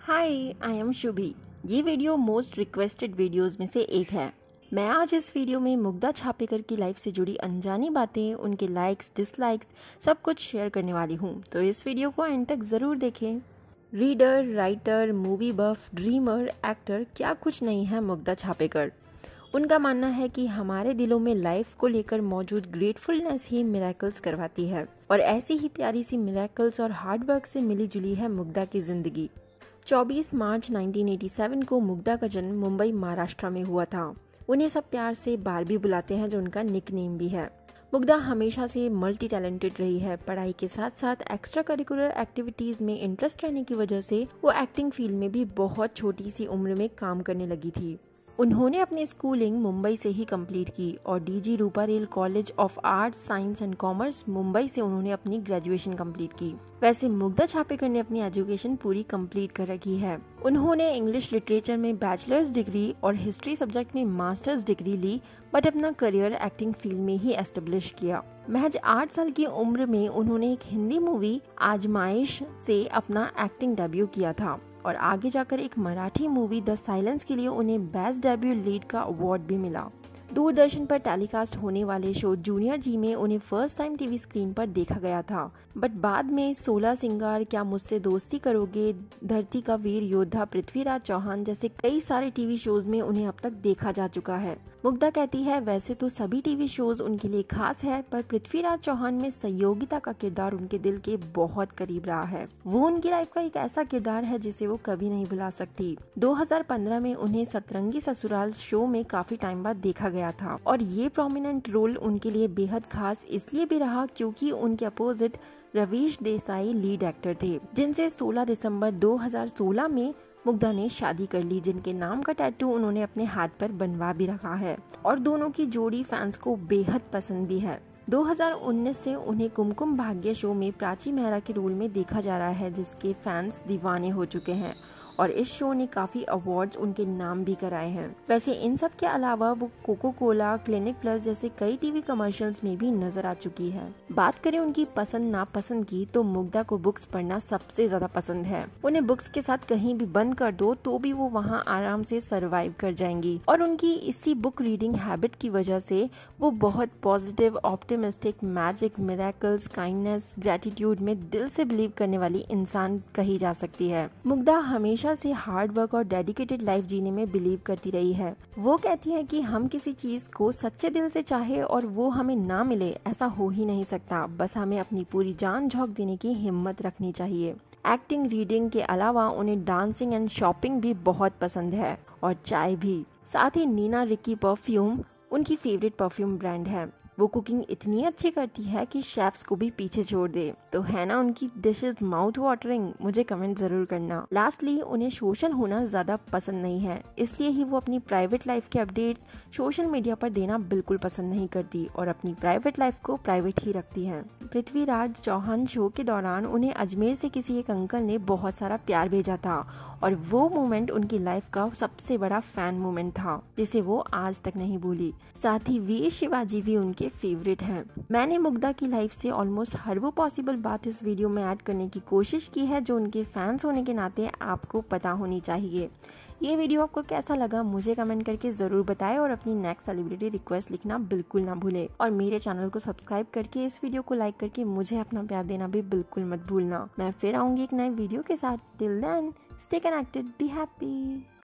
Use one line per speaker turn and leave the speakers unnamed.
Hi, I am Shubhi. ये video most requested videos में से एक है। मैं आज इस वीडियो में मुग्धा छापेकर की लाइफ से जुड़ी अनजानी बातें, उनके लाइक्स, डिसलाइक्स सब कुछ शेयर करने वाली हूँ, तो इस वीडियो को एंड तक ज़रूर देखें। Reader, writer, movie buff, dreamer, actor, क्या कुछ नहीं है मुग्धा छापेकर। उनका मानना है कि हमारे दिलों में लाइफ को लेकर मौजूद ग्रेटफुलनेस ही मिरेकल्स करवाती है, और ऐसी ही प्यारी सी मिरेकल्स और हार्डवर्क से मिली जुली है मुग्धा की जिंदगी। 24 मार्च 1987 को मुग्धा का जन्म मुंबई, महाराष्ट्र में हुआ था। उन्हें सब प्यार से बारबी बुलाते हैं, जो उनका निकनेम भी है। मुग्धा हमेशा से मल्टी टैलेंटेड रही है। पढ़ाई के साथ साथ एक्स्ट्रा करिकुलर एक्टिविटीज में इंटरेस्ट रहने की वजह से वो एक्टिंग फील्ड में भी बहुत छोटी सी उम्र में काम करने लगी थी। उन्होंने अपनी स्कूलिंग मुंबई से ही कंप्लीट की और DG Ruparel college of arts, science and commerce, Mumbai से उन्होंने अपनी ग्रेजुएशन कंप्लीट की। वैसे मुग्धा छापेकर ने अपनी एजुकेशन पूरी कंप्लीट कर रखी है। उन्होंने इंग्लिश लिटरेचर में बैचलर्स डिग्री और हिस्ट्री सब्जेक्ट में मास्टर्स डिग्री ली, बट अपना करियर एक्टिंग फील्ड में ही एस्टेब्लिश किया। महज 8 साल की उम्र में उन्होंने एक हिंदी मूवी आजमाइश से अपना एक्टिंग डेब्यू किया था, और आगे जाकर एक मराठी मूवी द साइलेंस के लिए उन्हें बेस्ट डेब्यू लीड का अवार्ड भी मिला। दूरदर्शन पर टेलीकास्ट होने वाले शो जूनियर जी में उन्हें फर्स्ट टाइम टीवी स्क्रीन पर देखा गया था, बट बाद में 16 सिंगार, क्या मुझसे दोस्ती करोगे, धरती का वीर योद्धा पृथ्वीराज चौहान जैसे कई सारे टीवी शोज में उन्हें अब तक देखा जा चुका है। मुग्धा कहती है, वैसे तो सभी टीवी शोज उनके लिए खास है, पर पृथ्वीराज चौहान में सहयोगिता का किरदार उनके दिल के बहुत करीब रहा है। वो उनकी लाइफ का एक ऐसा किरदार है जिसे वो कभी नहीं भुला सकती। 2015 में उन्हें सतरंगी ससुराल शो में काफी टाइम बाद देखा गया था, और ये प्रोमिनेंट रोल उनके लिए बेहद खास इसलिए भी रहा क्योंकि उनके opposite Ravish Desai lead actor थे, जिनसे 16 दिसंबर 2016 में मुग्धा ने शादी कर ली, जिनके नाम का टैटू उन्होंने अपने हाथ पर बनवा भी रखा है, और दोनों की जोड़ी फैंस को बेहद पसंद भी है। 2019 से उन्हें कुमकुम भाग्य शो में प्राची मेहरा के रोल में देखा जा रहा है, जिसके फैंस दीवाने हो चुके हैं, और इस शो ने काफी अवार्ड्स उनके नाम भी कराए हैं। वैसे इन सब के अलावा वो कोको कोला, क्लिनिक प्लस जैसे कई टीवी कमर्शियल्स में भी नजर आ चुकी है। बात करें उनकी पसंद नापसंद की, तो मुग्धा को बुक्स पढ़ना सबसे ज्यादा पसंद है। उन्हें बुक्स के साथ कहीं भी बंद कर दो तो भी वो वहाँ आराम से सरवाइव कर जाएंगी, और उनकी इसी बुक रीडिंग हैबिट की वजह से वो बहुत positive, optimistic, magic, miracles, kindness, gratitude में दिल से बिलीव करने वाली इंसान कही जा सकती है। मुग्धा हमेशा से हार्ड वर्क और डेडिकेटेड लाइफ जीने में बिलीव करती रही है। वो कहती है कि हम किसी चीज को सच्चे दिल से चाहे और वो हमें ना मिले, ऐसा हो ही नहीं सकता। बस हमें अपनी पूरी जान झोंक देने की हिम्मत रखनी चाहिए। एक्टिंग, रीडिंग के अलावा उन्हें डांसिंग एंड शॉपिंग भी बहुत पसंद है, और चाय भी। साथ ही नीना रिकी परफ्यूम उनकी फेवरेट परफ्यूम ब्रांड है। वो कुकिंग इतनी अच्छी करती है कि शेफ्स को भी पीछे छोड़ दे। तो है ना उनकी डिशेस माउथ वाटरिंग? मुझे कमेंट जरूर करना। लास्टली, उन्हें सोशल होना ज्यादा पसंद नहीं है, इसलिए ही वो अपनी प्राइवेट लाइफ के अपडेट्स सोशल मीडिया पर देना बिल्कुल पसंद नहीं करती, और अपनी प्राइवेट लाइफ को प्राइवेट ही रखती है। पृथ्वीराज चौहान शो के दौरान उन्हें अजमेर से किसी एक अंकल ने बहुत सारा प्यार भेजा था, और वो मोमेंट उनकी लाइफ का सबसे बड़ा फैन मोमेंट था, जिसे वो आज तक नहीं भूली। साथ ही वीर शिवाजी भी उनके फेवरेट हैं। मैंने मुग्धा की लाइफ से ऑलमोस्ट हर वो पॉसिबल बात इस वीडियो में ऐड करने की कोशिश की है जो उनके फैंस होने के नाते आपको पता होनी चाहिए। ये वीडियो आपको कैसा लगा मुझे कमेंट करके जरूर बताएं, और अपनी नेक्स्ट सेलिब्रिटी रिक्वेस्ट लिखना बिल्कुल ना भूलें, और मेरे चैनल को सब्सक्राइब करके इस वीडियो को लाइक करके मुझे अपना प्यार देना भी बिल्कुल मत भूलना। मैं फिर आऊंगी एक नए वीडियो के साथ। Till then, stay connected, be happy.